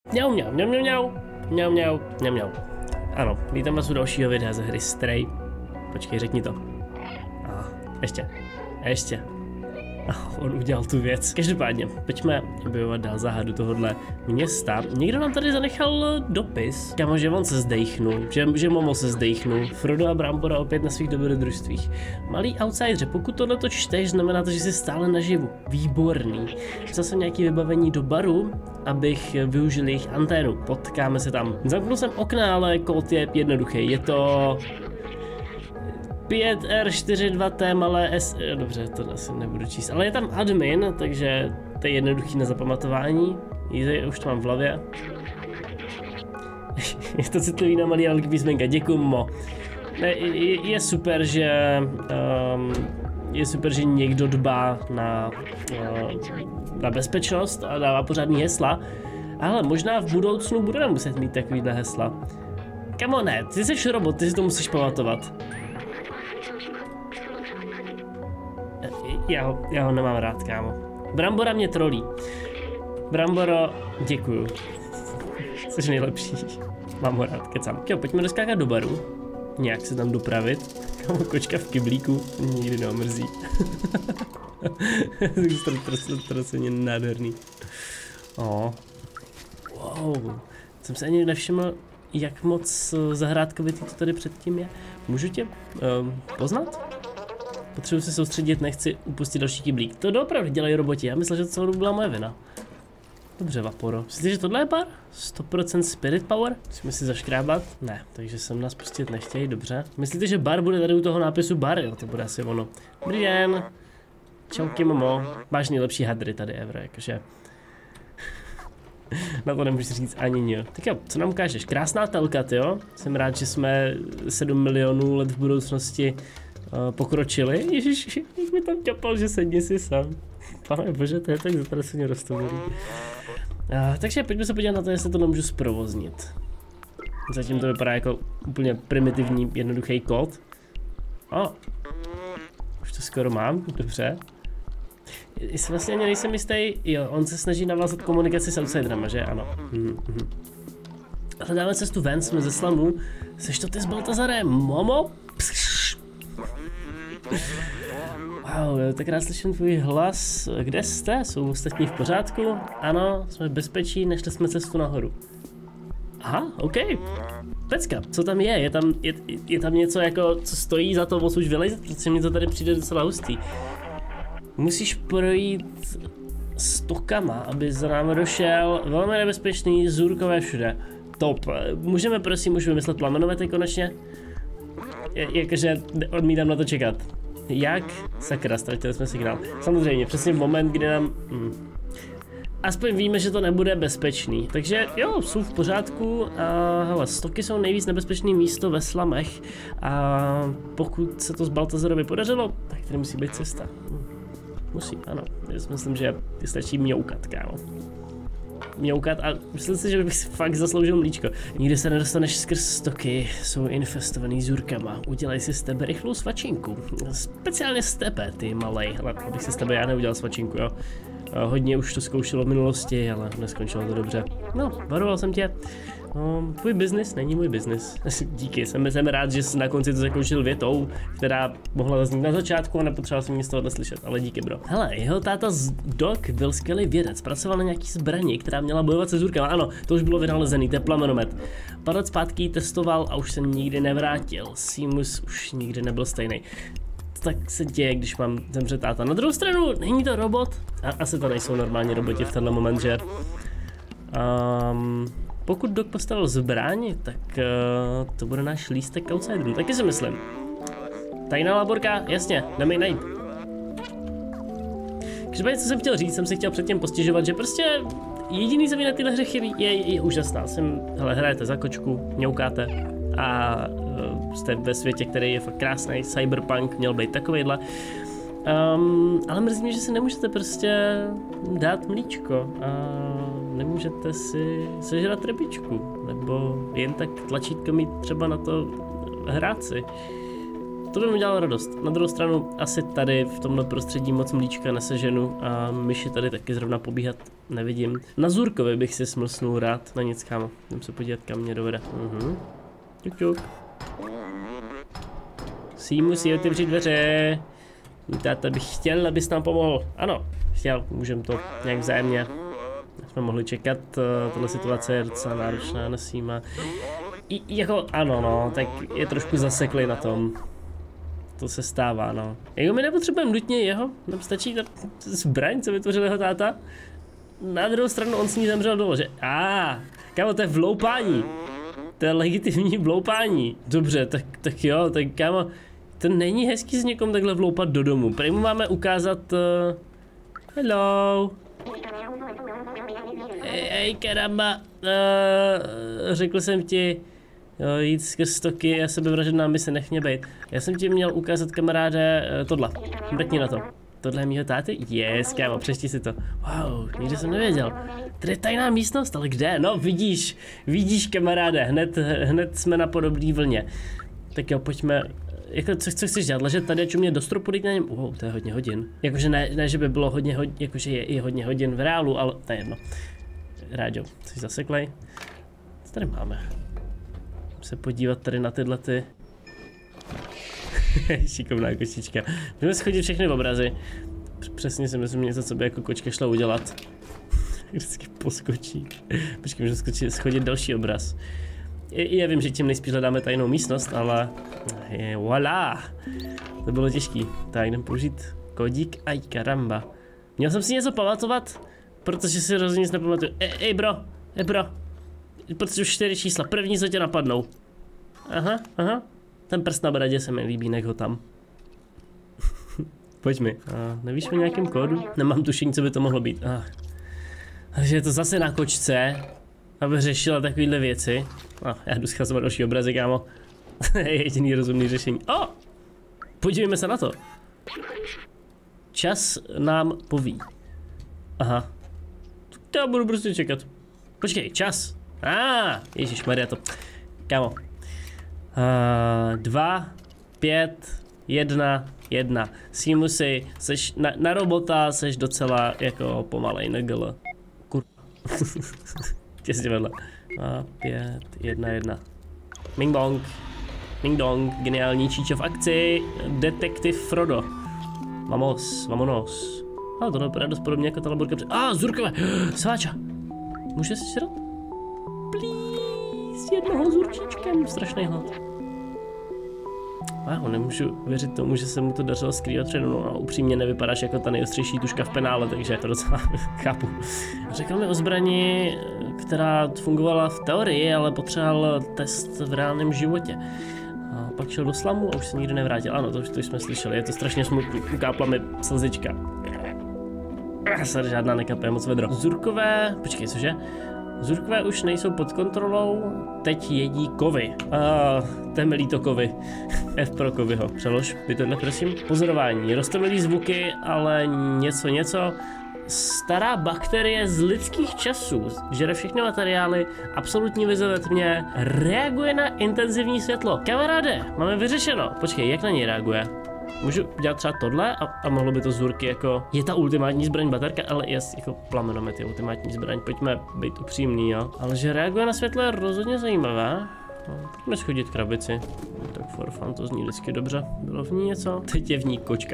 Mňau, mňau, mňau, mňau, mňau, mňau, mňau, mňau, mňau. Ano, vítám vás u dalšího videa ze hry Stray. Počkej, řekni to. Ještě. On udělal tu věc. Každopádně, pojďme objevovat dál záhadu tohohle města. Někdo nám tady zanechal dopis. Kámo, že on se zdejchnul, že Momo se zdejchnul. Frodo a Brambora opět na svých dobrodružstvích. Malý outsidře, pokud tohleto čteš, znamená to, že jsi stále naživu. Výborný. Vzal jsem nějaké vybavení do baru, abych využil jejich anténu. Potkáme se tam. Zamknul jsem okna, ale kód je jednoduchý. Je to 5R42T malé S... Dobře, to asi nebudu číst, ale je tam admin, takže to je jednoduchý na zapamatování. Už to mám v hlavě. Je to citlivý na malý velký písmenka, děkuju Mo. Je super, že někdo dbá na bezpečnost a dává pořádný hesla, ale možná v budoucnu budeme muset mít takovýhle hesla. Kamo ne, ty jsi robot, ty si to musíš pamatovat. Já ho nemám rád, kámo. Brambora mě trolí. Bramboro, děkuju. Jsi nejlepší. Mám ho rád, kecám. Jo, pojďme doskákat do baru. Nějak se tam dopravit. Kámo, kočka v kyblíku nikdy neomrzí. To je nádherný. Wow. Jsem se ani nevšiml, jak moc zahrádkovitý to tady předtím je. Můžu tě poznat? Potřebuji se soustředit, nechci upustit další kyblík. To doopravdy dělají roboti, já myslel, že to celou dobu byla moje vina. Dobře, Vaporo. Myslíte, že tohle je bar? 100% spirit power? Musíme si zaškrábat? Ne, takže sem nás pustit nechtějí, dobře. Myslíte, že bar bude tady u toho nápisu bar? Jo, to bude asi ono. Dobrý den. Čauky, Momo. Máš nejlepší hadry tady ever, jakože. Na to nemůžu říct ani nic. Tak jo, co nám ukážeš? Krásná telka, jo? Jsem rád, že jsme 7 milionů let v budoucnosti pokročili. Ježiš, jak mi tam ťapal, že sedni si sám. Pane bože, to je tak zatraceně roztovorý. Takže pojďme se podívat na to, jestli to nemůžu zprovoznit. Zatím to vypadá jako úplně primitivní, jednoduchý kód. Už to skoro mám, dobře. Jestli vlastně ani nejsem jistý, jo, on se snaží navázat komunikaci s outsiderama, že? Ano. Hledáme cestu ven, jsme ze slamu. Seš to ty s Baltazarem, Momo? Wow, tak rád slyším tvůj hlas. Kde jste? Jsou ostatní v pořádku? Ano, jsme v bezpečí, nešli jsme cestu nahoru. Aha, OK. Pecka, co tam je? Je tam něco jako, co stojí za to odsud vylejzat? Protože mi to tady přijde docela hustý. Musíš projít stokama, aby za námi došel. Velmi nebezpečný, zůrkové všude. Top. Můžeme prosím už vymyslet plamenomety konečně? Jakože odmítám na to čekat. Jak? Sakra, ztratili jsme signál. Samozřejmě, přesně v moment, kdy nám... Aspoň víme, že to nebude bezpečný. Takže jo, jsou v pořádku a hele, stoky jsou nejvíc nebezpečné místo ve slamech. A pokud se to z Baltazarovi podařilo, tak tady musí být cesta. Musí, ano. Já myslím, že stačí mňoukat, kámo. Mňoukat a myslím si, že bych si fakt zasloužil mlíčko. Nikdy se nedostaneš skrz stoky, jsou infestovaný zůrkama. Udělej si z tebe rychlou svačinku. Speciálně z tebe, ty malej. Hele, abych si z tebe já neudělal svačinku, jo. Hodně už to zkoušelo v minulosti, ale neskončilo to dobře. No, varoval jsem tě. Tvůj biznis není můj biznis. Díky, jsem rád, že jsi na konci to zakončil větou, která mohla zaznít na začátku a nepotřeboval jsem nic z tohohle slyšet, ale díky, bro. Hele, jeho táta Doc byl skvělý vědec, pracoval na nějaký zbraní, která měla bojovat se zůrkama. Ano, to už bylo vynalezený, to je plamenomet. Pár let zpátky ji testoval a už se nikdy nevrátil. Seamus už nikdy nebyl stejný. Tak se děje, když mám zemře táta. Na druhou stranu, není to robot? Asi to nejsou normální roboti v tenhle moment, že? Pokud Doc postavil zbraň, tak to bude náš lístek k outsiderům. Taky si myslím. Tajná laborka, jasně, jdeme ji najít. Každopádně, co jsem chtěl říct, jsem si chtěl předtím postěžovat, že prostě jediný, co mi na tyhle hře chybí, je úžasná. Hele, hrajete za kočku, mňoukáte a jste ve světě, který je fakt krásný, cyberpunk, měl být takovejhle. Ale mrzí mě, že si nemůžete prostě dát mlíčko a nemůžete si sežrat rybičku, nebo jen tak tlačítko mít třeba na to hrát si. To by mi dělalo radost. Na druhou stranu asi tady v tomhle prostředí moc mlíčka neseženu a myši tady taky zrovna pobíhat nevidím. Na Zurkovi bych si smlsnul rád. Na nic, kámo. Jdem se podívat, kam mě dovede. Čuk, čuk. Si musí otevřít dveře. Táta bych chtěl, abys nám pomohl. Ano, chtěl, můžeme to nějak vzájemně. Jsme mohli čekat, tohle situace je docela náročná na Sima. Jako ano, no, tak je trošku zaseklý na tom. To se stává, no. Jako my nepotřebujeme nutně jeho, nám stačí ta zbraň, co vytvořil jeho táta. Na druhou stranu on s ní zemřel dole, že? Kámo, to je vloupání. To je legitimní vloupání. Dobře, tak jo, tak kámo, to není hezký s někom takhle vloupat do domu. Prý mu máme ukázat... Hello. Hej, karamba. Řekl jsem ti, jít skrz stoky a sebevražedná mise nech mě bejt. Já jsem ti měl ukázat, kamaráde, tohle. Mrkni na to. Tohle je mýho táty? Yes, kámo, přečti si to. Wow, nikdy jsem nevěděl. Tady je tajná místnost, ale kde? No, vidíš, kamaráde, hned jsme na podobné vlně. Tak jo, pojďme. Jako, co chceš dělat? Ležet tady a čumět do stropu, na něm? To je hodně hodin. Jakože ne, že by bylo jakože je i hodně hodin v reálu, ale to je jedno. Ráďo, jsi zaseklej? Co tady máme? Můžeme se podívat tady na tyhle ty... Šikovná kočička. Můžeme schodit všechny obrazy. Přesně si myslím něco, co by jako kočka šla udělat. Vždycky poskočí. Počkej, můžeme schodit další obraz. Já vím, že tím nejspíš hledáme tajnou místnost, ale... Voilà! To bylo těžký. Tak jdem použít kodík. Aj karamba. Měl jsem si něco pamatovat, protože si rozhodně nic nepamatuju. Ej bro. Protože už 4 čísla. První, co tě napadnou. Aha. Ten prst na bradě se mi líbí, nech ho tam. Pojď mi. Nevíš o nějakém kódu? Nemám tušení, co by to mohlo být. Takže je to zase na kočce, aby řešila takovýhle věci. Já jdu schazovat další obrazy, kámo. Je jediný rozumný řešení. Podívejme se na to. Čas nám poví. Aha. Já budu prostě čekat. Počkej, čas. Ježišmarja to. Kámo. 2, 5, 1, 1. Simusy, seš na robota, seš docela jako pomalej negl. Těsně vedle. 2, 5, 1, 1. Ming bong. Ming dong, geniální číčo v akci. Detektiv Frodo. Vamonos. Tohle vypadá dost podobně jako ta laborka. Zurkové! Sváča! Může si srat? Please, jednoho zurčičkem. Strašný hlad. Nemůžu věřit tomu, že se mu to dařilo skrývat před mnou. Upřímně nevypadáš jako ta nejostřejší tuška v penále, takže to docela chápu. Řekl mi o zbrani, která fungovala v teorii, ale potřeboval test v reálném životě. Pak šel do slamu a už se nikdy nevrátil. Ano, to jsme slyšeli, je to strašně smutný. Ukápla mi slzička. Se žádná nekapé, moc vedro. Zurkové, počkej, cože? Zurkové už nejsou pod kontrolou, teď jedí kovy. Temelí to kovy. F pro kovyho. Přelož, by tohle prosím. Pozorování. Roztomilý zvuky, ale něco. Stará bakterie z lidských časů. Žere všechny materiály, absolutní vize ve tmě, reaguje na intenzivní světlo. Kamaráde, máme vyřešeno. Počkej, jak na něj reaguje? Můžu dělat třeba tohle a mohlo by to Zurky jako... Je ta ultimátní zbraň baterka, ale jako plamenomet je ultimátní zbraň, pojďme být upřímný, jo. Ale že reaguje na světlo je rozhodně zajímavé. Pojďme schodit krabici. Tak for fun, to zní vždycky dobře. Bylo v ní něco? Teď je v ní kočka.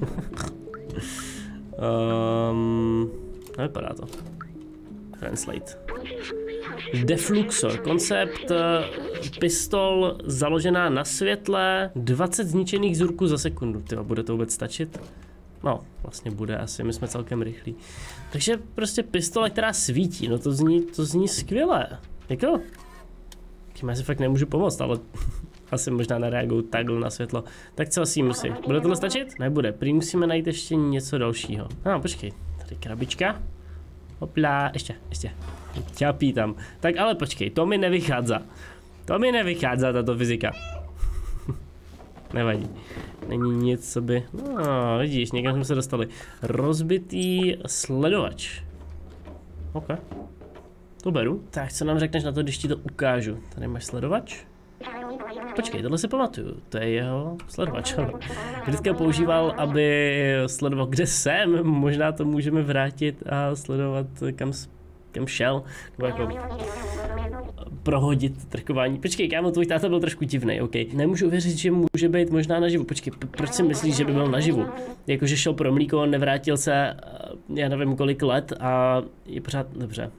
Nevypadá to. Translate. Defluxor, koncept pistol založená na světle, 20 zničených zurků za sekundu. Tyva, bude to vůbec stačit? No, vlastně bude asi, my jsme celkem rychlí. Takže prostě pistole, která svítí, no to zní skvěle. Jako? Tím já si fakt nemůžu pomoct, ale asi možná nereaguju takhle na světlo. Tak co asi musí? Bude tohle stačit? Nebude, prý musíme najít ještě něco dalšího. Počkej, tady krabička. Hopla, ještě. Tě pýtam. Tak ale počkej, to mi nevychádza. Tato fyzika. Nevadí. Není nic, co by... No, vidíš, někam jsme se dostali. Rozbitý sledovač. OK. To beru. Tak, co nám řekneš na to, když ti to ukážu? Tady máš sledovač. počkej, tohle si pamatuju, to je jeho sledovač. Vždycky ho používal, aby sledoval, kde jsem, možná to můžeme vrátit a sledovat, kam šel, nebo jako prohodit trkování. Počkej, kámo, tvůj táta byl trošku divnej, OK. Nemůžu uvěřit, že může být možná naživu. Počkej, proč si myslíš, že by byl naživu? Jakože šel pro mlíko, nevrátil se, já nevím kolik let a je pořád dobře.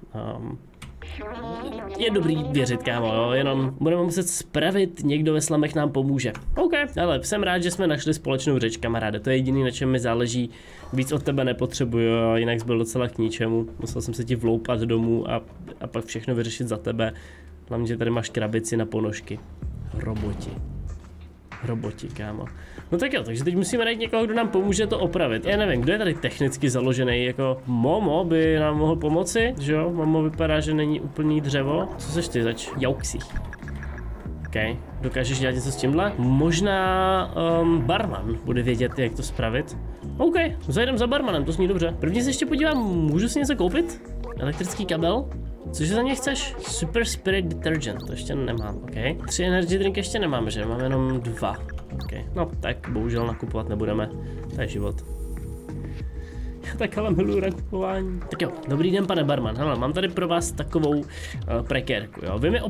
Je dobrý věřit, kámo, jo, jenom budeme muset spravit, někdo ve slamech nám pomůže. OK, ale jsem rád, že jsme našli společnou řeč, kamaráde, to je jediný, na čem mi záleží, víc od tebe nepotřebuju, jinak jsi byl docela k ničemu, musel jsem se ti vloupat domů a pak všechno vyřešit za tebe, hlavně, že tady máš krabici na ponožky. Roboti, kámo. No tak jo, takže teď musíme najít někoho, kdo nám pomůže to opravit. Já nevím, kdo je tady technicky založený, jako Momo by nám mohl pomoci, že jo? Momo vypadá, že není úplný dřevo. Co seš ty zač? Jauxi. OK, dokážeš dělat něco s tímhle? Možná barman bude vědět, jak to spravit. OK, zajdem za barmanem, to zní dobře. První se ještě podívám, můžu si něco koupit? Elektrický kabel? Cože za ně chceš? Super Spirit Detergent, to ještě nemám, OK. 3 energy drink ještě nemáme, že? Máme jenom 2. OK, no tak bohužel nakupovat nebudeme, to je život. Já tak ale miluji nakupování. Tak jo, dobrý den, pane barman, hele, mám tady pro vás takovou prekérku, jo. Vy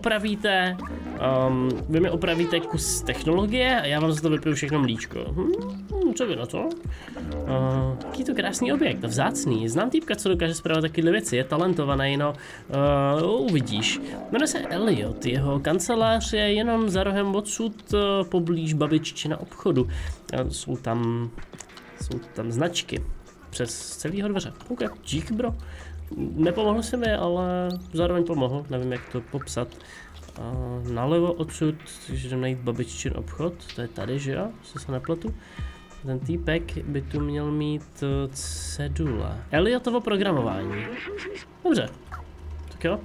mi opravíte kus technologie a já vám za to vypiju všechno mlíčko. Co vy na to? Taký to krásný objekt, vzácný. Znám týpka, co dokáže spravovat takovéhle věci, je talentovaný, no. Uvidíš. Jmenuje se Elliot, jeho kancelář je jenom za rohem odsud poblíž babiččina obchodu. Jsou tam značky. Přes celýho dveře. OK, dík, bro. Nepomohl se mi, ale zároveň pomohl, nevím jak to popsat. Nalevo odsud, takže jdem najít babiččin obchod, to je tady, že jo, se nepletu. Ten týpek by tu měl mít cedule. Elliotovo programování. Dobře, tak jo.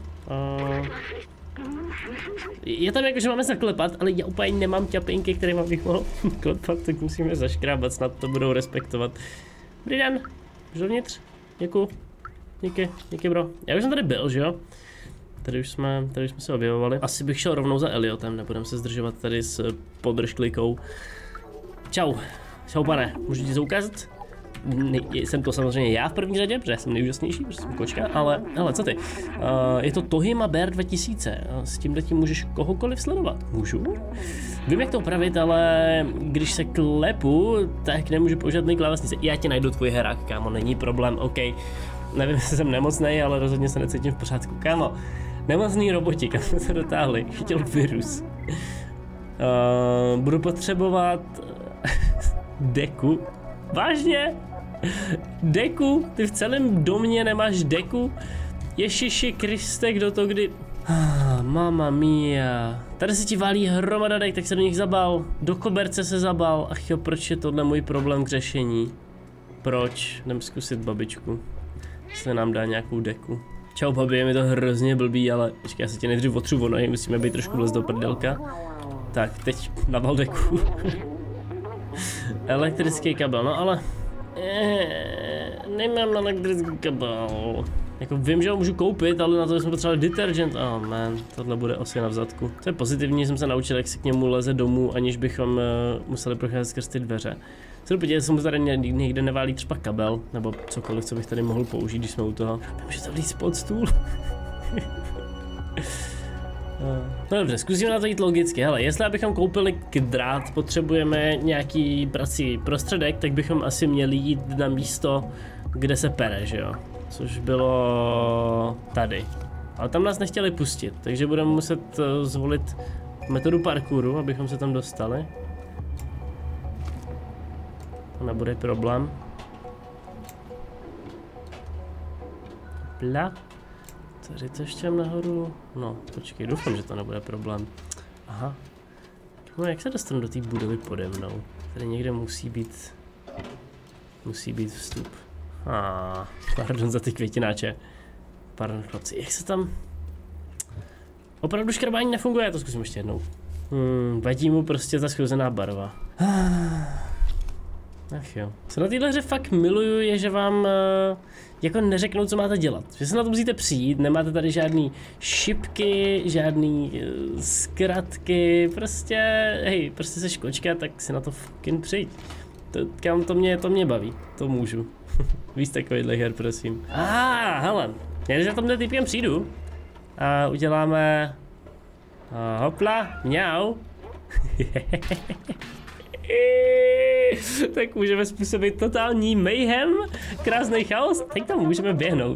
Je tam jako, že máme zaklepat, ale já úplně nemám ťapinky, které bych mohl klepat, tak musíme zaškrábat, snad to budou respektovat. Dobrý den, dovnitř, děkuju, díky bro. Já už jsem tady byl, že jo? Tady už jsme se objevovali. Asi bych šel rovnou za Elliotem, nebudem se zdržovat tady s podržklikou. Čau pane, můžu ti zaukázat? Jsem to samozřejmě já v první řadě, protože jsem nejúžasnější, protože jsem kočka, ale hele, co ty? Je to Tohima Bear 2000, s tímhletím můžeš kohokoliv sledovat. Můžu? Vím, jak to opravit, ale když se klepu, tak nemůžu používat mý klávesnice. Já ti najdu tvůj herák, kámo, není problém, OK. Nevím, jestli jsem nemocnej, ale rozhodně se necítím v pořádku. Kámo, nemocný roboti, kam jsme se dotáhli, chytil virus. Budu potřebovat deku. Vážně? Deku? Ty v celém domě nemáš deku? Ježiši Kriste, kdo to kdy... Mamma mia. Tady se ti válí hromada dek, tak se do nich zabal. Do koberce se zabal. Ach jo, proč je tohle můj problém k řešení? Proč? Jdem zkusit babičku. Jestli nám dá nějakou deku. Čau babi, je mi to hrozně blbý, ale počkej, já se tě nejdřív otřu o nohy, musíme být trošku vlez do prdelka. Tak, teď na Valdeku. Elektrický kabel, no ale... nemám elektrický kabel. Jako vím, že ho můžu koupit, ale na to jsme potřebovali detergent. Oh man, tohle bude osy na vzadku. To je pozitivní, jsem se naučil, jak se k němu leze domů, aniž bychom museli procházet skrz ty dveře. Chci podívat, jestli mu tady někde neválí třeba kabel, nebo cokoliv, co bych tady mohl použít, když jsme u toho. Vím, že to vlíz pod stůl. No dobře, zkusíme na to jít logicky. Hele, jestli abychom koupili drát, potřebujeme nějaký prací prostředek, tak bychom asi měli jít na místo, kde se pere, že jo? Což bylo tady. Ale tam nás nechtěli pustit, takže budeme muset zvolit metodu parkouru, abychom se tam dostali. To nebude problém. Pla. Tady to ještě nahoru. No, počkej, doufám, že to nebude problém. Aha. No, jak se dostanu do té budovy pode mnou? Tady někde musí být vstup. Pardon za ty květináče. Pardon, chlapci, jak se tam... Opravdu škrabání nefunguje, já to zkusím ještě jednou. Vadí mu prostě ta schouzená barva. Ach jo. Co na téhle hře fakt miluju je, že vám jako neřeknou, co máte dělat. Že se na to musíte přijít, nemáte tady žádný šipky, žádný zkratky, prostě, hej, prostě seš kočka, tak si na to fucking přijď. To mě baví, to můžu. Víc takovýhle her, prosím. Hele, já za tomhle typem přijdu a uděláme hopla, mňau. Tak můžeme způsobit totální mayhem, krásný chaos, tak tam můžeme běhnout.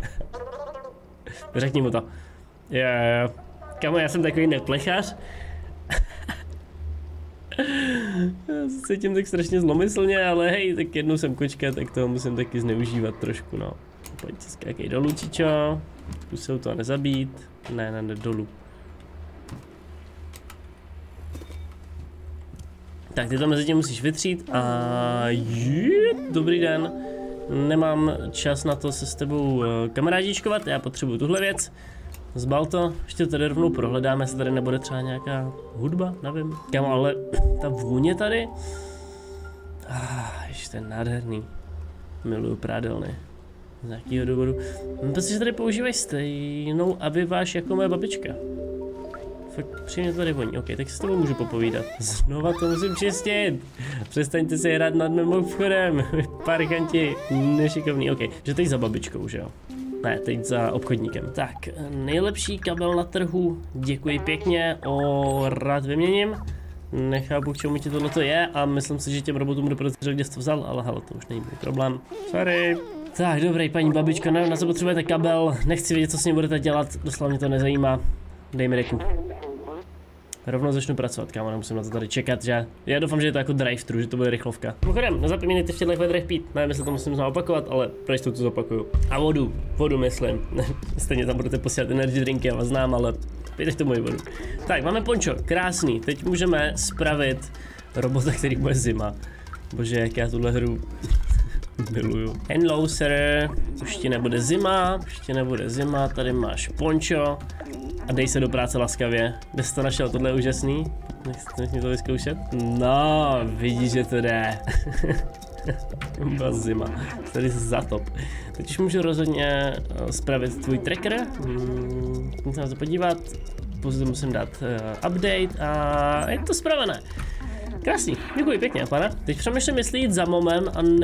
Řekni mu to. Jo. Kamo, já jsem takový neplechař. Já se cítím tak strašně zlomyslně, ale hej, tak jednou jsem kočka, tak toho musím taky zneužívat trošku, no. Pojď si skákej dolů, čičo. Zkusil to nezabít. Ne, dolů. Tak, ty to mezi tím musíš vytřít a dobrý den. Nemám čas na to se s tebou kamarádičkovat, já potřebuju tuhle věc. Zbal to, ještě to tady rovnou prohledáme, jestli tady nebude třeba nějaká hudba, nevím. Kámo, ale ta vůně tady, ještě ten nádherný. Miluju prádelny. Z nějakého důvodu. Protože tady používají stejnou aviváž jako moje babička. Fakt přímě to tady voní. OK, tak si s tebou můžu popovídat. Znova to musím čistit. Přestaňte se hrát nad mým obchodem. Parchanti, nešikovný. OK, že teď za babičkou, že jo? Ne, teď za obchodníkem. Tak, nejlepší kabel na trhu. Děkuji pěkně, rád vyměním. Nechápu, k čemu ti tohleto je a myslím si, že těm robotům budu podezřel, kde jsi to vzal, ale hele, to už není můj problém. Sorry. Tak, dobrý, paní babičko, nevím, na co potřebujete kabel, nechci vědět, co s ním budete dělat, doslova mě to nezajímá. Dej mi deku. Rovnou začnu pracovat, kámo, nemusím na to tady čekat, že? Já doufám, že je to jako drive-thru, že to bude rychlovka. Mimochodem, nezapomínejte v těchto vedrech pít, nevím, jestli to musím znovu opakovat, ale proč to tu zopakuju. A vodu myslím. Stejně tam budete posílat energy drinky, já vás znám, ale pijte tu moji vodu. Tak, máme pončo, krásný, teď můžeme spravit robota, který bude zima. Bože, jak já tuhle hru miluju. Hello, sir, už ti nebude zima, tady máš pončo. A dej se do práce laskavě. Kde jsi to našel? Tohle je úžasný. Nechci mi to vyzkoušet? No, vidíš, že to jde. Byla zima. Tady zatop. Teď už můžu rozhodně spravit tvůj tracker. Musím se podívat. Později musím dát update a je to spravené. Krásný, děkuji pěkně, pane. Teď přemýšlím, jestli jít za momem,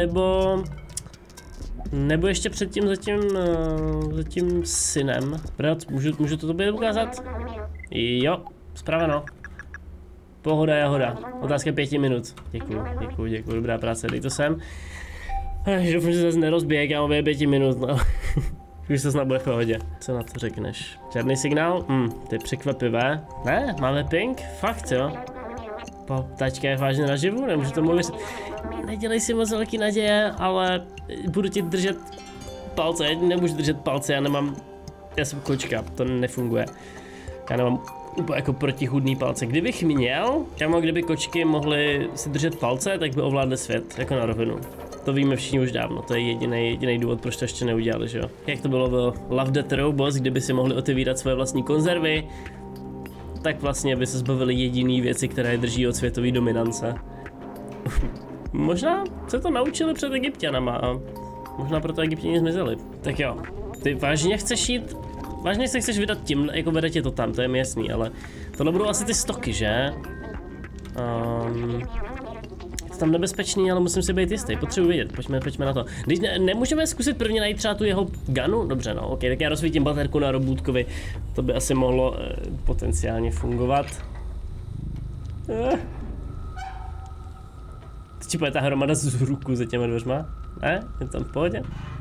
nebo ještě předtím za tím synem. Brat, můžu to tobě ukázat? Jo, spraveno. Pohoda, jahoda. Otázka 5 minut. Děkuju, dobrá práce, dej to sem. Doufám, že se zase nerozbije, kámo, 5 minut, no. Už se snad bude v pohodě. Co na to řekneš? Žádný signál? To je překvapivé. Ne, máme ping? Fakt, jo? Tačka je vážně naživu, nemůžu tomu věřit. Nedělej si moc velký naděje, ale budu ti držet palce, nemůžu držet palce, já jsem kočka, to nefunguje. Já nemám úplně jako protichůdný palce. Kdybych měl, kdyby kočky mohly si držet palce, tak by ovládly svět, jako na rovinu. To víme všichni už dávno, to je jediný důvod, proč to ještě neudělali, že jo. Jak to bylo v Love, Death Robots, kdyby si mohli otevírat svoje vlastní konzervy, tak vlastně by se zbavili jediný věci, které drží od světové dominance. Možná se to naučili před Egypťanama a možná proto Egyptěni zmizeli. Tak jo, ty vážně chceš jít? Vážně se chceš vydat tím, jako vede tě to tam, to je mi jasný, ale tohle budou asi ty stoky, že? Je to tam nebezpečný, ale musím si být jistý, potřebuji vědět, pojďme na to. Když nemůžeme zkusit prvně najít třeba tu jeho gunu? Dobře, no, ok, tak já rozsvítím baterku na robůtkovi, to by asi mohlo potenciálně fungovat. Teď pojde ta hromada z ruku za těma dveřma? Ne? Je tam v pohodě?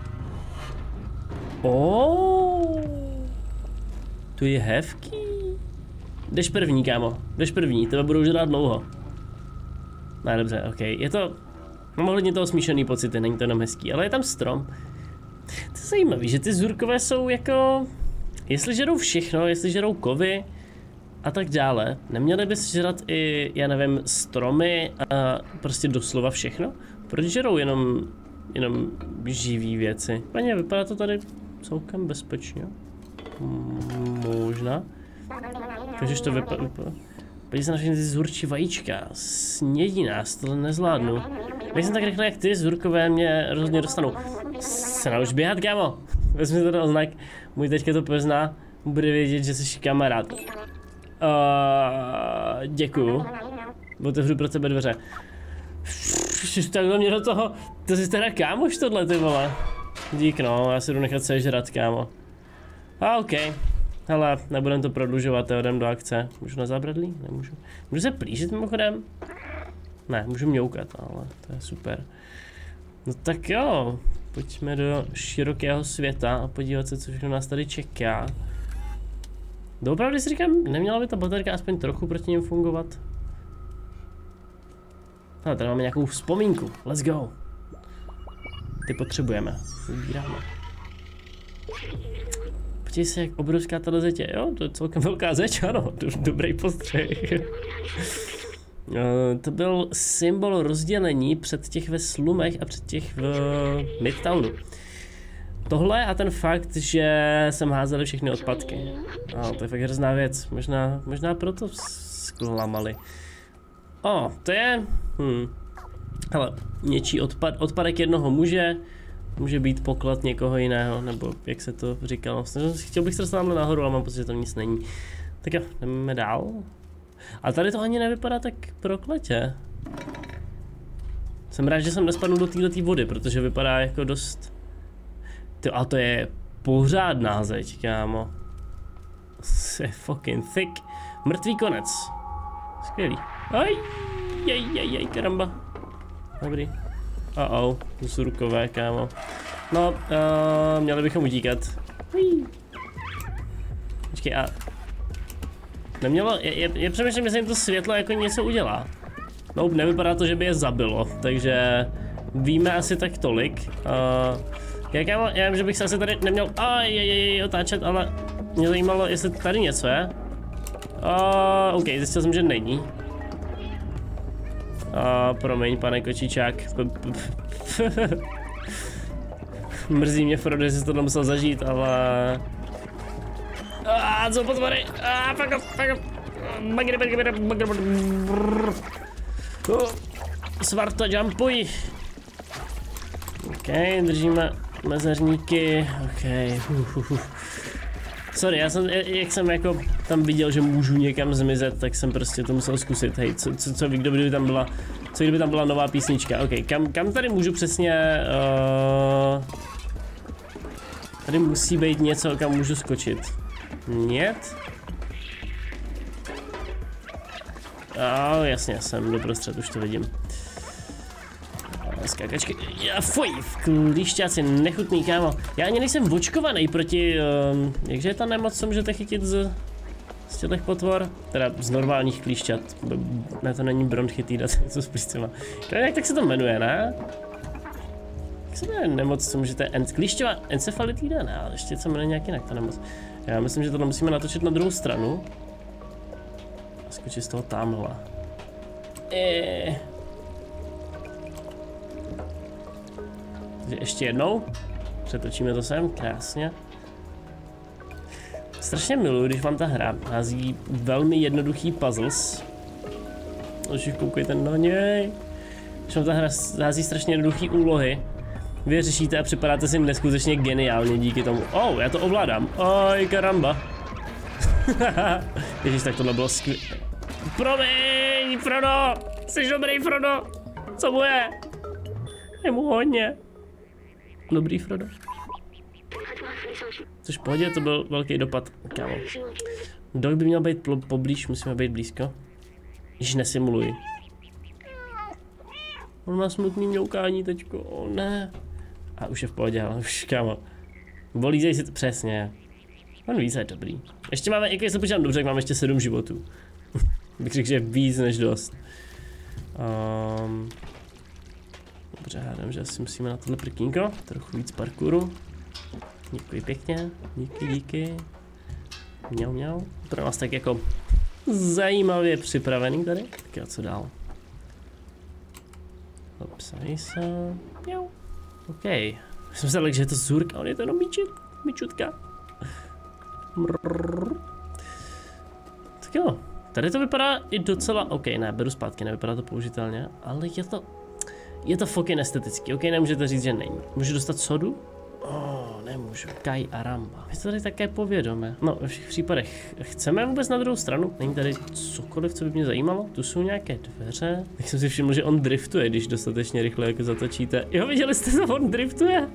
Tu je hevký. Jdeš první, kámo. Jdeš první, tebe budou žrát dlouho. Ne, dobře, ok. Je to... Mám ohledně toho smíšený pocity, není to jenom hezký, ale je tam strom. To je zajímavý, že ty zůrkové jsou jako... Jestli žerou všechno, jestli žerou kovy a tak dále, neměli bys žrat i, já nevím, stromy a prostě doslova všechno? Proč žerou jenom živý věci? Paně, vypadá to tady celkem bezpečně. Možná. Když to vypadá Podívej se na všechny ty zůrčí vajíčka. Snědí nás, tohle nezvládnu. Nejsem tak rychle jak ty, zůrkové mě rozhodně dostanou. Se nauč běhat, kámo. Vezmi to na znak. Můj teďka to pozná. Bude vědět, že jsi kamarád. Děkuju. Otevřu pro tebe dveře. Takhle mě do toho. To jsi teda kámoš tohle, ty vole. Dík no, já si jdu nechat sežrat, kámo. OK. Hele, nebudem to prodlužovat, jdem do akce. Můžu na zábradlí? Nemůžu. Můžu se plížit mimochodem? Ne, můžu mňoukat, ale to je super. No tak jo, pojďme do širokého světa a podívat se, co všechno nás tady čeká. Doopravdy si říkám, neměla by ta baterka aspoň trochu proti něm fungovat? No, tady máme nějakou vzpomínku, let's go. Ty potřebujeme, vybíráme. Podívej se, jak obrovská ta zeď je, jo, to je celkem velká zeď, ano, dobrý postřeh. To byl symbol rozdělení před těch ve slumech a před těch v Midtownu. Tohle a ten fakt, že jsem házeli všechny odpadky. To je fakt hrozná věc, možná proto zklamali. To je, hele, něčí odpadek jednoho muže, může být poklad někoho jiného, nebo jak se to říkalo. Chtěl bych se dostat tamhle nahoru, ale mám pocit, že to nic není. Tak jo, jdeme dál. Ale tady to ani nevypadá tak prokletě. Jsem rád, že jsem nespadl do této vody, protože vypadá jako dost... A to je pořádná zeď, kámo. To je fucking thick. Mrtvý konec. Skvělý. Aj, karamba. Dobrý. Zurkové, kámo. No, měli bychom utíkat. Počkej, a... Nemělo, je přemýšlím, jestli jim to světlo jako něco udělá. No, nevypadá to, že by je zabilo, takže víme asi tak tolik. Já vím, že bych se asi tady neměl otáčet, ale mě zajímalo, jestli tady něco je. OK, zjistil jsem, že není. Promiň, pane kočičák. Mrzí mě, Frodo, že jsi tohle musel zažít, ale... Co potvory? Fuck up. Svarto, jumpuj. OK, držíme mezerníky. OK. Sorry, jak jsem jako tam viděl, že můžu někam zmizet, tak jsem prostě to musel zkusit. Hej, co ví, kdyby tam byla nová písnička. OK, kam tady můžu přesně... Tady musí být něco, kam můžu skočit. Niet? Jasně, jsem doprostřed, už to vidím. Skákačky, fuj, klíšťáci, nechutný, kámo. Já ani nejsem očkovaný proti, jakže je ta nemoc, co můžete chytit z těch potvor? Teda z normálních klíšťat, ne, to není bronchitida, to je spíš třeba. Jak tak se to jmenuje, ne? Jak se jmenuje nemoc, co můžete, klíšťová encefalitida, ne, ale ještě se jmenuje nějak jinak ta nemoc. Já myslím, že tohle musíme natočit na druhou stranu. A skočit z toho tamhle. Takže ještě jednou. Přetočíme to sem, krásně. Strašně miluji, když vám ta hra hází velmi jednoduchý puzzles. Už koukejte na něj. Když vám ta hra hází strašně jednoduchý úlohy. Vy je řešíte a připadáte si neskutečně geniálně díky tomu. Já to ovládám. Oj, karamba. Ježíš, tak tohle bylo skvělé. Promiň, Frodo! Jsi dobrý, Frodo! Co mu je? Je mu hodně. Dobrý, Frodo. Což v pohodě, to byl velký dopad. Kámo. Dog by měl být poblíž, musíme být blízko. Již nesimuluji. On má smutný mňoukání teďko, ne. A už je v pohodě, ale už, kámo. Volízej si to přesně. On ví, je dobrý. Ještě máme, jak se počítám dobře, tak máme ještě 7 životů. Bych řekl, že je víc než dost. Dobře, hádám, že asi musíme na tohle prkínko. Trochu víc parkouru. Děkuji pěkně, díky. Mňau. Pro nás tak jako zajímavě připravený tady. Tak jo, co dál? Hopsajsa. Mňau. OK. Jsem se že je to zůrka, on je to jenom míčutka. Tak jo, Tady to vypadá i docela, OK, ne, beru zpátky, nevypadá to použitelně, ale je to fucking estetický, OK, nemůžete říct, že není. Můžu dostat sodu? Nemůžu. Kai a Ramba. Je to tady také povědomé. No, ve všech případech. Chceme vůbec na druhou stranu? Není tady cokoliv, co by mě zajímalo? Tu jsou nějaké dveře. Tak jsem si všiml, že on driftuje, když dostatečně rychle jako zatočíte. Jo, viděli jste to? On driftuje?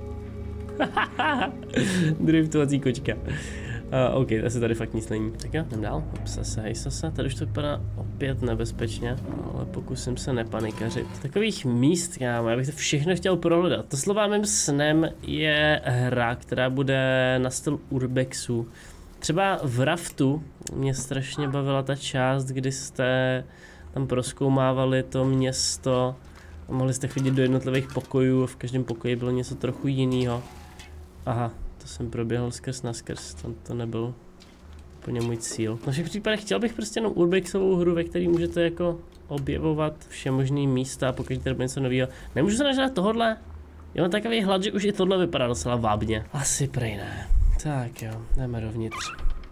Driftovací kočka. OK, asi tady fakt nic není. Tak jo, jdem dál. Sase. Tady už to vypadá opět nebezpečně, ale pokusím se nepanikařit. Takových míst, kámo, já bych to všechno chtěl prohledat. To slova mým snem je hra, která bude na styl Urbexu. Třeba v Raftu mě strašně bavila ta část, kdy jste tam prozkoumávali to město a mohli jste chodit do jednotlivých pokojů a v každém pokoji bylo něco trochu jiného. Aha. To jsem proběhl skrz na skrz, to nebyl úplně můj cíl. Na všech případech chtěl bych prostě jenom urbexovou hru, ve které můžete jako objevovat všemožný místa, pokud tady bude něco nového. Nemůžu se nažrat tohodle? Já mám takový hlad, že už i tohle vypadá docela vábně. Asi prej ne. Tak jo, jdeme dovnitř.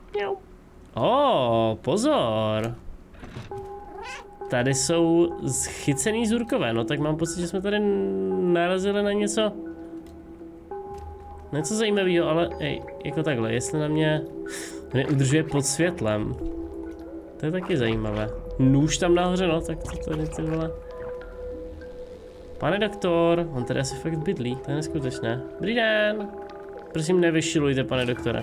Pozor! Tady jsou chycený zůrkové, no tak mám pocit, že jsme tady narazili na něco zajímavého, ale jako takhle, jestli na mě neudržuje pod světlem. To je taky zajímavé. Nůž tam nahoře, no, tak to tady ty vole. Pane doktor, on tady asi fakt bydlí, to je neskutečné. Dobrý den. Prosím, nevyšilujte, pane doktore.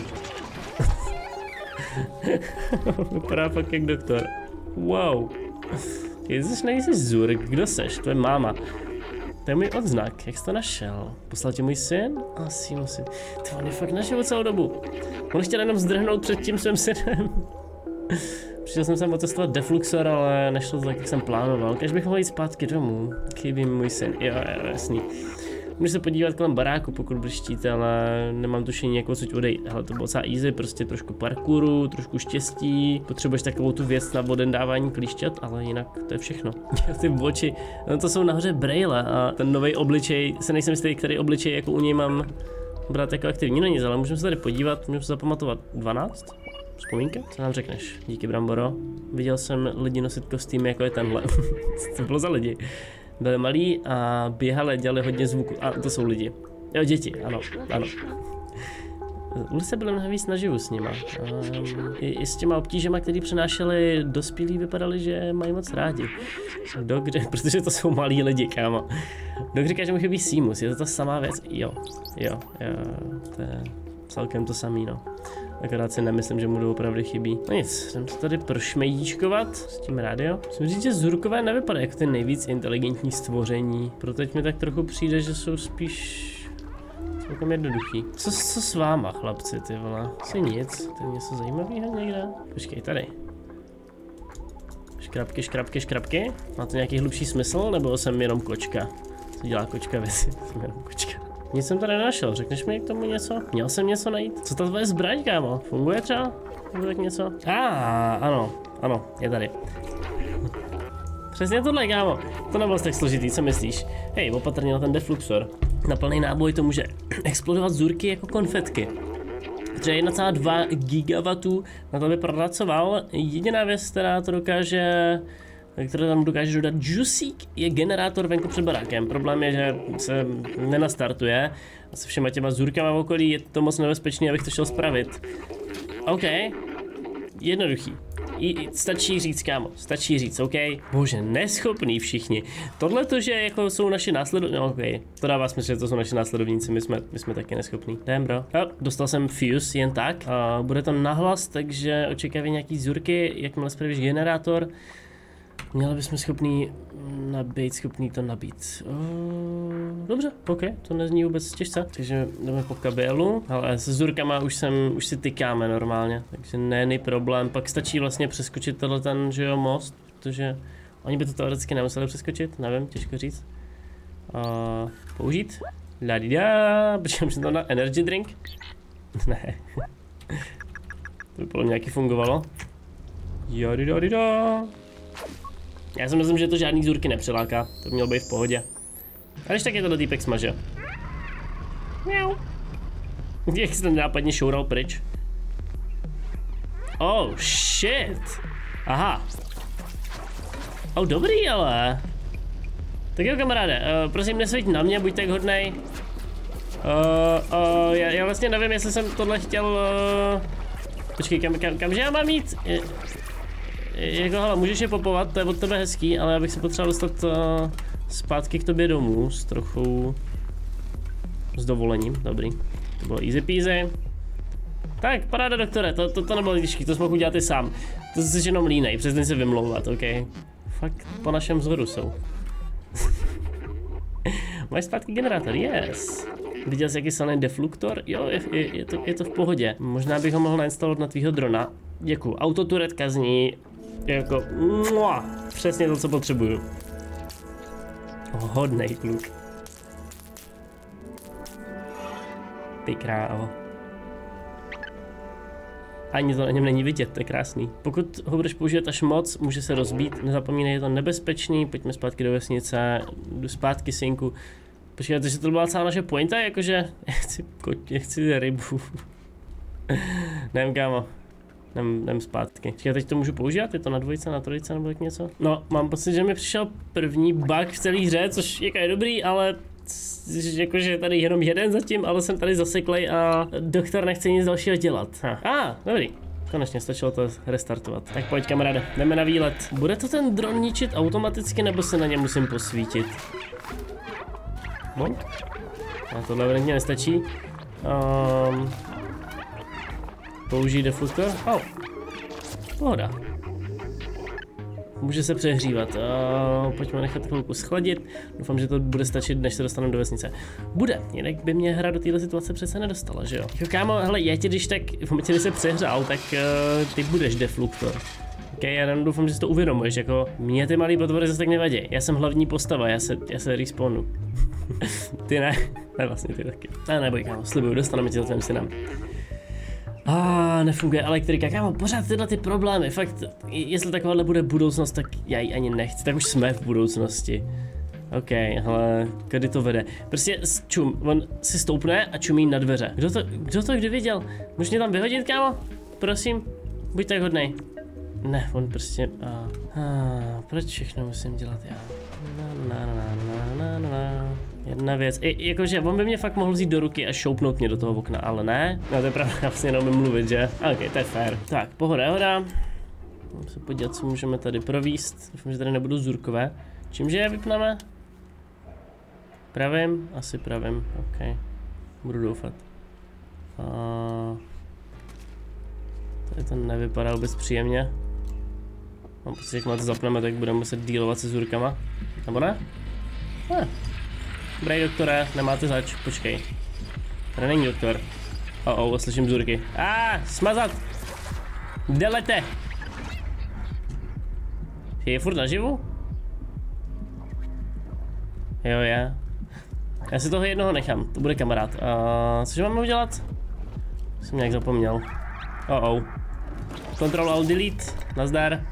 Vypadá fakt jak doktor. Wow. Nejsi Zurk, kdo seš? To je máma. To je můj odznak, jak jsi to našel? Poslal tě můj syn? Asi musím. To on je fakt našel celou dobu. On chtěl jenom zdrhnout před tím svým synem. Přišel jsem sem otestovat defluxor, ale nešlo to tak, jak jsem plánoval. Když bych mohl jít zpátky domů, chybí můj syn. Jo, jasný. Můžu se podívat kolem baráku, pokud brštíte, ale nemám tušení, jako odsud odejít. Hele, to bylo docela easy, prostě trošku parkouru, trošku štěstí. Potřebuješ takovou tu věc na odendávání klíšťat, ale jinak to je všechno. Ty oči, no to jsou nahoře brejle a ten nový obličej, se nejsem jistý, který obličej jako u něj mám brát jako aktivní na nic, ale můžeme se tady podívat, můžeme se zapamatovat 12? Vzpomínka? Co nám řekneš? Díky, Bramboro. Viděl jsem lidi nosit kostýmy, jako je tenhle. Co bylo za lidi? Byli malí a běhali, dělali hodně zvuku. A to jsou lidi. Jo, děti, ano. Ulice byly mnohem víc naživu s nima. I s těma obtížema, který přenášeli dospělí, vypadali, že mají moc rádi. Protože to jsou malí lidi, kámo. Dok říká, že mu chybí Seamus, je to ta samá věc? Jo, to je celkem to samý, no. Akorát si nemyslím, že mu doopravdy chybí. No nic, jdem se tady prošmejdíčkovat s tím rádio. Musím říct, že Zurkové nevypadají jako ty nejvíc inteligentní stvoření. Proto teď mi tak trochu přijde, že jsou spíš celkem jednoduchý. Co s váma, chlapci, ty vole? Asi nic, to je něco zajímavého někde? Počkej, tady. Škrabky. Má to nějaký hlubší smysl, nebo jsem jenom kočka? Co dělá kočka věci? Jsem jenom kočka. Nic jsem tady nenašel, řekneš mi k tomu něco? Měl jsem něco najít? Co ta tvoje zbraň, kámo? Funguje třeba? Nebo tak něco? Ano, je tady. Přesně tohle, kámo. To nebylo tak složitý, co myslíš? Hej, opatrně na ten defluxor. Na plný náboj to může explodovat zůrky jako konfetky. Protože 1,2 gigawatů na to by pracoval. Jediná věc, která to dokáže... které tam dokáže dodat Juiceek, je generátor venku před barákem. Problém je, že se nenastartuje. A se všema těma zůrkama v okolí je to moc nebezpečné, abych to šel spravit. OK. Jednoduchý. Stačí říct, kámo. Stačí říct, OK. Bože, neschopný všichni. Tohle to, že jako jsou naši následovníci. No, OK. To dává smysl, že to jsou naši následovníci. My jsme taky neschopní. Jdem, bro. Dostal jsem fuse jen tak. Bude to nahlas, takže očekávají nějaký zůrky. Jakmile spravíš generátor, měli bychom schopný to nabít. Dobře, OK, to nezní vůbec těžce. Takže jdeme po kabelu, ale se zůrkama už si tykáme normálně, takže není problém. Pak stačí vlastně přeskočit ten, že jo, most, protože oni by to teoreticky nemuseli přeskočit, nevím, těžko říct. Použít. Ladida, počkám, že to na energy drink? Ne. To by bylo nějaký fungovalo. Jadidadida. Já si myslím, že to žádný zůrky nepřiláká, to by mělo být v pohodě. A když tak je tohle týpek smaže. Miau. Jak se ten nápadně šoural pryč. Oh shit. Aha. Oh, dobrý, ale. Tak jo, kamaráde, prosím, nesvěď na mě, buď tak hodnej. Já vlastně nevím, jestli jsem tohle chtěl. Počkej, kamže já mám jít? Jako, hele, můžeš je popovat, to je od tebe hezký, ale já bych se potřeboval dostat zpátky k tobě domů s trochu s dovolením, dobrý. To bylo easy peasy. Tak, paráda, doktore, to nebylo těžký, to jsme mohl udělat i sám. To jsi jenom línej, přestaň se vymlouvat, ok? Fakt po našem vzoru jsou. Máš zpátky generátor, yes. Viděl jsi, jaký silný defluktor? Jo, je to v pohodě. Možná bych ho mohl nainstalovat na tvýho drona. Děkuju, autoturetka zní jako přesně to, co potřebuju. Hodnej kluk. Ty krávo. Ani to na něm není vidět, to je krásný. Pokud ho budeš používat až moc, může se rozbít. Nezapomínej, je to nebezpečný. Pojďme zpátky do vesnice. Jdu zpátky, synku. Počkej, takže to byla celá naše pointa, jakože já chci rybu. Nevím, kámo. Jdem zpátky. Počkej, teď to můžu používat? Je to na dvojce, na trojce nebo tak něco? No, mám pocit, že mi přišel první bug v celé hře, což je dobrý, ale jakože tady jenom jeden zatím, ale jsem tady zaseklej a doktor nechce nic dalšího dělat. Dobrý. Konečně stačilo to restartovat. Tak pojď, kamaráde, jdeme na výlet. Bude to ten dron ničit automaticky, nebo se na ně musím posvítit? Bon? A tohle evidentně nestačí. Použij defluktor. Pohoda. Může se přehřívat. Pojďme nechat chvilku schladit. Doufám, že to bude stačit, než se dostaneme do vesnice. Bude, jinak by mě hra do této situace přece nedostala, že jo? Jo, kámo, hele, já ti když tak, v momentě, kdy se přehřál, tak ty budeš defluktor. Ok, já jenom doufám, že si to uvědomuješ, jako mě ty malý potvory zase tak nevadí. Já jsem hlavní postava, já se respawnu. Ty ne, vlastně ty taky. Neboj, kámo, slibuju, dostaneme tě za tvým synem. Nefunguje elektrika, kámo, pořád tyhle ty problémy, fakt, jestli takováhle bude budoucnost, tak já ji ani nechci, tak už jsme v budoucnosti. Ok, ale kdy to vede? Prostě on si stoupne a čumí na dveře. Kdo to kdy viděl? Můžeš mě tam vyhodit, kámo? Prosím, buď tak hodnej. Ne, on prostě, proč všechno musím dělat já? Jedna věc, jakože on by mě fakt mohl vzít do ruky a šoupnout mě do toho okna, ale ne. No to je pravda, já vlastně neumím mluvit, že? Ok, to je fér. Tak, pohoda. Můžeme se podívat, co můžeme tady províst. Doufám, že tady nebudou zůrkové. Čímže je vypneme? Pravým? Asi pravým, ok. Budu doufat. Tady to nevypadá vůbec příjemně. Mám pocit, že jak to zapneme, tak budeme muset dealovat se zůrkama. Nebo ne? Dobrý, doktore, nemáte zač, počkej. Tady není doktor. Slyším zůrky. Smazat! Delete! Je furt naživu? Jo, je. Já si toho jednoho nechám, to bude kamarád. Cože máme udělat? Jsem nějak zapomněl. Control Alt Delete, nazdar.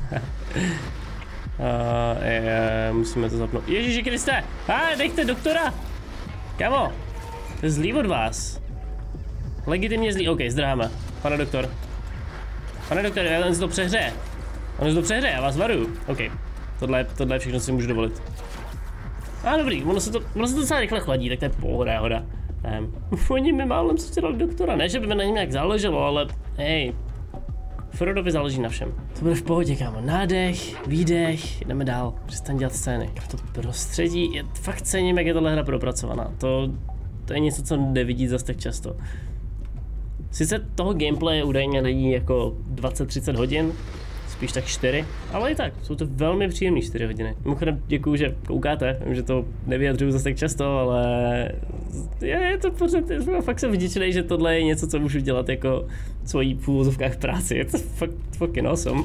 Musíme to zapnout. Ježíši Kriste! Nechte doktora! Kamo! To je zlý od vás. Legitimně zlý. Ok, zdráme. Pane doktor. Pane doktor, on se to přehřeje. Já vás varuju. Ok. Tohle je všechno, co si můžu dovolit. Dobrý, ono se to docela rychle chladí, tak to je pohoda. Oni mi málem stěrali doktora. Ne, že by mi na něm nějak záleželo, ale hej. Frodovi záleží na všem. To bude v pohodě, kámo. Nádech, výdech, jdeme dál. Přestaň dělat scény. To prostředí, fakt cením, jak je tahle hra propracovaná. To je něco, co nevidí zas tak často. Sice toho gameplaye údajně není jako 20-30 hodin, spíš tak 4, ale i tak, jsou to velmi příjemné 4 hodiny. Mimochodem děkuju, že koukáte, vím, že to nevyjadřuju zase tak často, ale je to pořád, fakt jsem vděčný, že tohle je něco, co můžu dělat jako svojí v úvozovkách práci, je to fakt fucking awesome.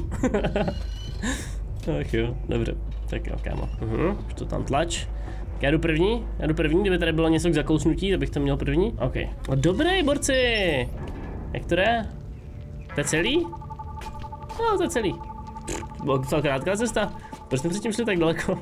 Ach jo, dobře, tak jo, kámo, už to tam tlač. Já jdu první, kdyby tady bylo něco k zakousnutí, tak bych to měl první, ok. Dobrý, borci, jak to jde? To je celý? To je celý. Byla docela krátká cesta. Proč jsme předtím šli tak daleko?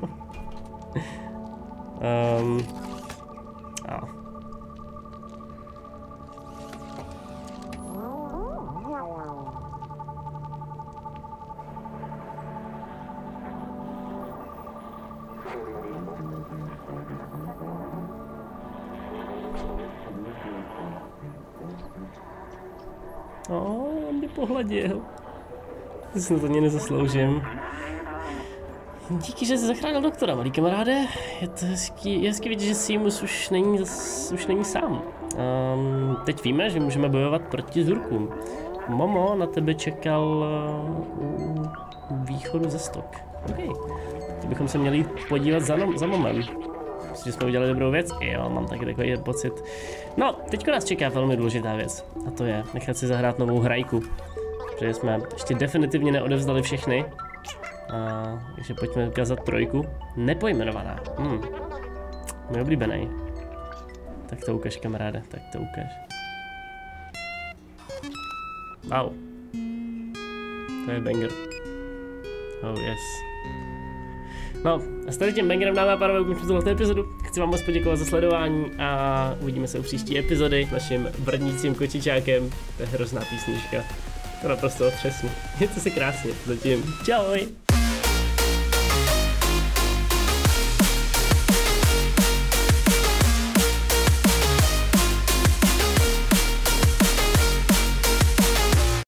On mě pohladil. Já si to ani nezasloužím. Díky, že jsi zachránil doktora, malý kamaráde. Je to hezký vidět, že Seamus už není sám. Teď víme, že můžeme bojovat proti Zurkům. Momo na tebe čekal u východu ze Stok. Okay. To bychom se měli podívat za Momem. Myslím, že jsme udělali dobrou věc. Jo, mám taky takový pocit. No, teďko nás čeká velmi důležitá věc. A to je nechat si zahrát novou hrajku. Protože jsme ještě definitivně neodevzdali všechny. Takže pojďme ukázat 3. Nepojmenovaná. Můj oblíbený. Tak to ukaž, kamaráde, tak to ukaž. Wow. To je banger. Oh yes. No, a s tady tím bangerem, dámy a pánové, ukončím tuto epizodu. Chci vám moc poděkovat za sledování a uvidíme se u příští epizody naším brnícím kočičákem. To je hrozná písnička. To naprosto otřesný. Mějte se krásně. Zatím. Čau.